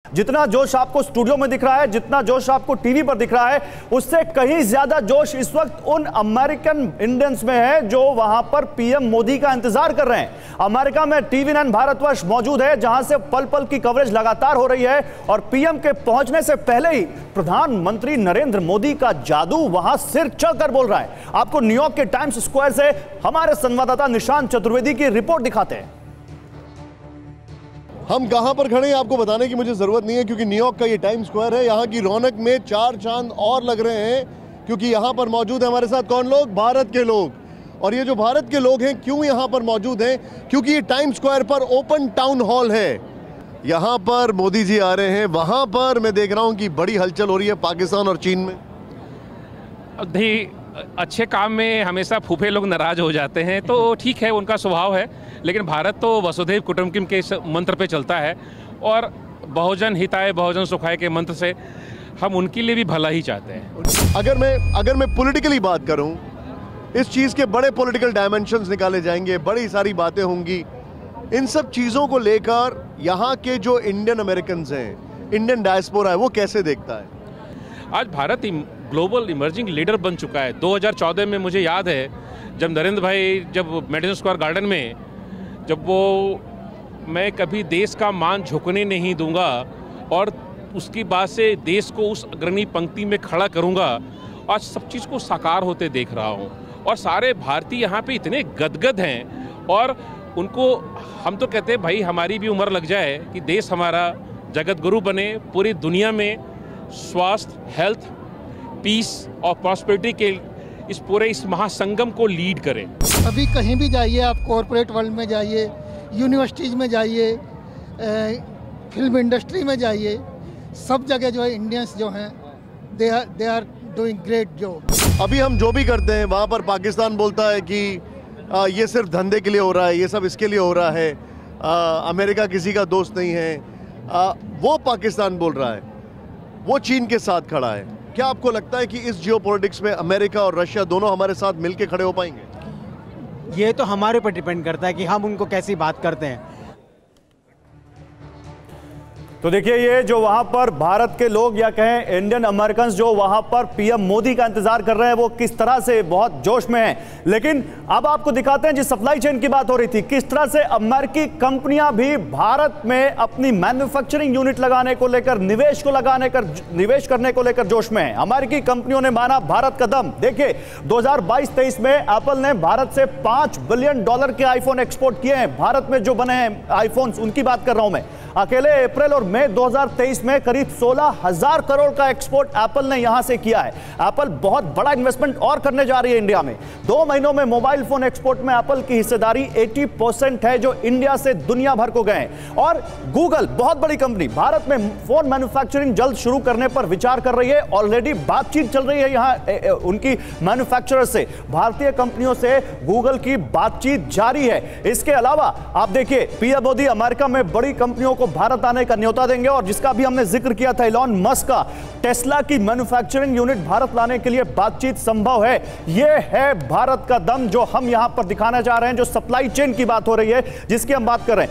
जितना जोश आपको स्टूडियो में दिख रहा है, जितना जोश आपको टीवी पर दिख रहा है, उससे कहीं ज्यादा जोश इस वक्त उन अमेरिकन इंडियंस में है जो वहां पर पीएम मोदी का इंतजार कर रहे हैं। अमेरिका में TV9 भारतवर्ष मौजूद है, जहां से पल पल की कवरेज लगातार हो रही है और पीएम के पहुंचने से पहले ही प्रधानमंत्री नरेंद्र मोदी का जादू वहां सिर चढ़कर बोल रहा है। आपको न्यूयॉर्क के टाइम्स स्क्वायर से हमारे संवाददाता निशांत चतुर्वेदी की रिपोर्ट दिखाते हैं। हम कहां पर खड़े हैं आपको बताने की मुझे जरूरत नहीं है, क्योंकि न्यूयॉर्क का ये टाइम स्क्वायर है। यहाँ की रौनक में चार चांद और लग रहे हैं, क्योंकि यहाँ पर मौजूद है हमारे साथ कौन लोग? भारत के लोग। और ये जो भारत के लोग हैं क्यों यहाँ पर मौजूद हैं? क्योंकि ये टाइम स्क्वायर पर ओपन टाउन हॉल है। यहाँ पर मोदी जी आ रहे हैं, वहां पर मैं देख रहा हूँ कि बड़ी हलचल हो रही है पाकिस्तान और चीन में। अच्छे काम में हमेशा फूफे लोग नाराज हो जाते हैं, तो ठीक है, उनका स्वभाव है। लेकिन भारत तो वसुधैव कुटुंबकम के मंत्र पे चलता है और बहुजन हिताय बहुजन सुखाय के मंत्र से हम उनके लिए भी भला ही चाहते हैं। अगर मैं पॉलिटिकली बात करूं, इस चीज के बड़े पॉलिटिकल डायमेंशंस निकाले जाएंगे, बड़ी सारी बातें होंगी। इन सब चीजों को लेकर यहाँ के जो इंडियन अमेरिकन हैं, इंडियन डायस्पोरा है, वो कैसे देखता है? आज भारत ग्लोबल इमर्जिंग लीडर बन चुका है। 2014 में मुझे याद है जब नरेंद्र भाई जब मैडिसन स्क्वायर गार्डन में जब मैं कभी देश का मान झुकने नहीं दूंगा और उसकी बात से देश को उस अग्रणी पंक्ति में खड़ा करूंगा, आज सब चीज़ को साकार होते देख रहा हूं। और सारे भारतीय यहाँ पे इतने गदगद हैं और उनको हम तो कहते हैं भाई हमारी भी उम्र लग जाए कि देश हमारा जगत गुरु बने, पूरी दुनिया में स्वास्थ्य, हेल्थ, पीस और प्रॉस्पेरिटी के इस महासंगम को लीड करें। अभी कहीं भी जाइए, आप कॉरपोरेट वर्ल्ड में जाइए, यूनिवर्सिटीज़ में जाइए, फिल्म इंडस्ट्री में जाइए, सब जगह जो है इंडियंस जो हैं they are doing great job. अभी हम जो भी करते हैं वहाँ पर पाकिस्तान बोलता है कि ये सिर्फ धंधे के लिए हो रहा है, ये सब इसके लिए हो रहा है, अमेरिका किसी का दोस्त नहीं है। वो पाकिस्तान बोल रहा है, वो चीन के साथ खड़ा है। क्या आपको लगता है कि इस जियोपॉलिटिक्स में अमेरिका और रशिया दोनों हमारे साथ मिलकर खड़े हो पाएंगे? ये तो हमारे पर डिपेंड करता है कि हम उनको कैसी बात करते हैं। तो देखिए, ये जो वहां पर भारत के लोग या कहें इंडियन अमेरिकन जो वहां पर पीएम मोदी का इंतजार कर रहे हैं, वो किस तरह से बहुत जोश में हैं। लेकिन अब आपको दिखाते हैं, जिस सप्लाई चेन की बात हो रही थी, किस तरह से अमेरिकी कंपनियां भी भारत में अपनी मैन्युफैक्चरिंग यूनिट लगाने को लेकर, निवेश करने को लेकर जोश में है। अमेरिकी कंपनियों ने माना भारत का दम। देखिए, 2022-23 में एप्पल ने भारत से $5 बिलियन के आईफोन एक्सपोर्ट किए हैं। भारत में जो बने हैं आईफोन्स, उनकी बात कर रहा हूं मैं। अकेले अप्रैल और मई 2023 में करीब 16,000 करोड़ का एक्सपोर्ट एप्पल ने यहां से किया है। एप्पल बहुत बड़ा इन्वेस्टमेंट और करने जा रही है इंडिया में। 2 महीनों में मोबाइल फोन एक्सपोर्ट में एप्पल की हिस्सेदारी 80% है, जो इंडिया से दुनिया भर को गए। और गूगल, बहुत बड़ी कंपनी, भारत में फोन मैन्युफैक्चरिंग जल्द शुरू करने पर विचार कर रही है। ऑलरेडी बातचीत चल रही है यहां उनकी मैन्युफैक्चरर से, भारतीय कंपनियों से गूगल की बातचीत जारी है। इसके अलावा आप देखिए, पीएम मोदी अमेरिका में बड़ी कंपनियों को भारत आने का न्योता देंगे, और जिसका भी हमने जिक्र किया था, इलॉन मस्क का टेस्ला की मैन्युफैक्चरिंग यूनिट भारत लाने के लिए बातचीत संभव है। यह है भारत का दम जो हम यहां पर दिखाना चाह रहे हैं, जो सप्लाई चेन की बात हो रही है, जिसकी हम बात कर रहे हैं।